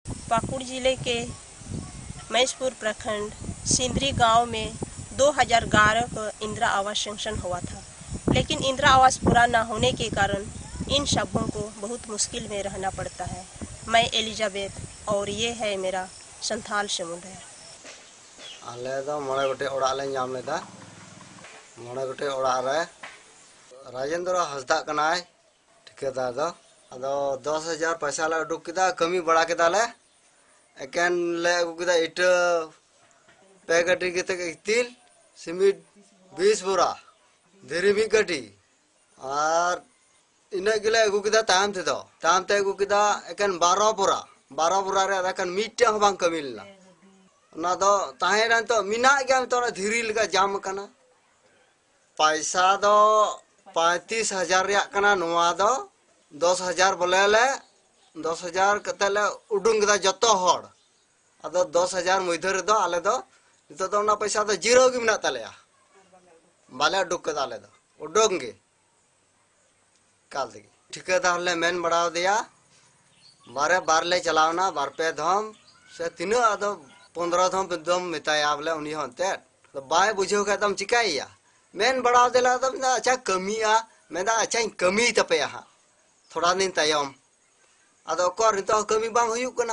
पाकुड़ जिले के महेशपुर प्रखंड सिंदरी गांव में 2011 को इंदिरा आवास सैंक्शन हुआ था, लेकिन इंदिरा आवास पूरा न होने के कारण इन सबों को बहुत मुश्किल में रहना पड़ता है। मैं एलिजाबेथ और ये है मेरा संथाल समुदाय। आले दो मोड़े गोटे ओड़ा ले नाम लेदा मोड़े गोटे ओड़ा रे राजेंद्र हंसदा कनाय ठिकेदार दो अदो 10,000 पैसा ले उडुक किदा कमी बड़ा किदा ले एकेन ले अगु किदा इट पे गटी किते इतिल सिमिट 20 बोरा धीरी मी गटी और इना गिले अगु किदा ताम ते अगु किदा एकेन 12 बोरा रे एकेन मीटे बांग कमिलना ना दो ताहेरन तो मिना गया तो धीरी लगा जाम कना पैसा दो 35,000 रिया कना नुआ दो 10,000 बोले ले 10,000 कते ले उडुंग दा जतो होड़ अदो 10,000 मध्य रे दो आले दो नितो दो ना पैसा दो जीरो गी मिना तलेया बाले उडुक कदा ले दो उडोंगे काल दे ठिकेदार ले मेन बढ़ाव दिया बारे बार ले चलावना बार पे धम से तीनो अदो 15 धम दम मिताया बोले उनी होते तो बाय बुझो के दम चिकाइया मेन बढ़ाव देला दम अच्छा कमिया मेदा अच्छा कमी तपे हा थोड़ा दिन तायम अदो को रितो कमी बांग हुयु कना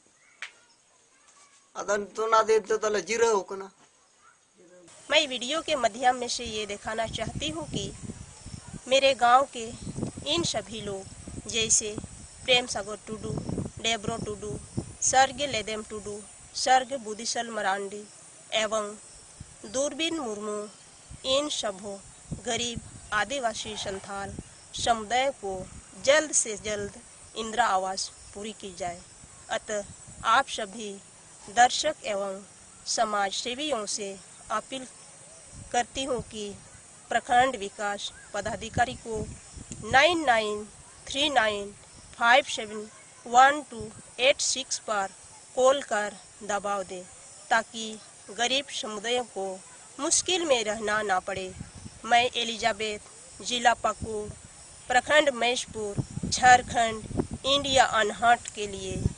अदो तो ना दे तो ले जीरो हो कना। मैं वीडियो के माध्यम में से ये दिखाना चाहती हूँ कि मेरे गांव के इन सभी लोग जैसे प्रेम सागर टुडू, डेब्रो टुडू, सर्ग लेदेम टुडू, सर्ग बुदिसल मरांडी एवं दूरबीन मुर्मू, इन सबों गरीब आदिवासी संथाल समुदाय को जल्द से जल्द इंदिरा आवास पूरी की जाए। अतः आप सभी दर्शक एवं समाज सेवियों से अपील करती हूँ कि प्रखंड विकास पदाधिकारी को 9939571286 पर कॉल कर दबाव दे ताकि गरीब समुदायों को मुश्किल में रहना ना पड़े। मैं एलिजाबेथ, जिला पाकुड़, प्रखंड महेशपुर, झारखंड, इंडिया अनहट के लिए